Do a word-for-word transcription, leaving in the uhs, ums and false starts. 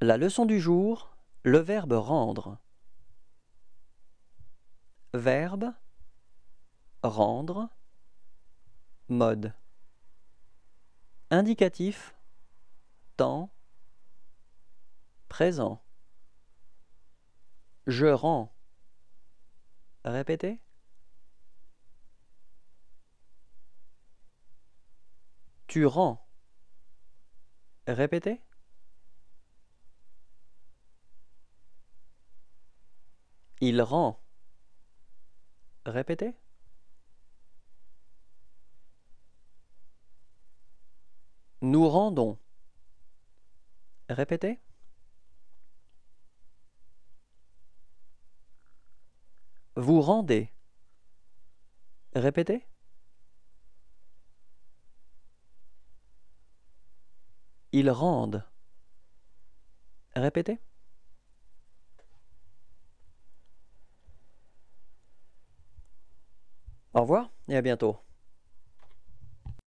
La leçon du jour, le verbe rendre. Verbe, rendre, mode. Indicatif, temps, présent. Je rends. Répétez. Tu rends. Répétez. Il rend. Répétez. Nous rendons. Répétez. Vous rendez. Répétez. Ils rendent. Répétez. Au revoir et à bientôt.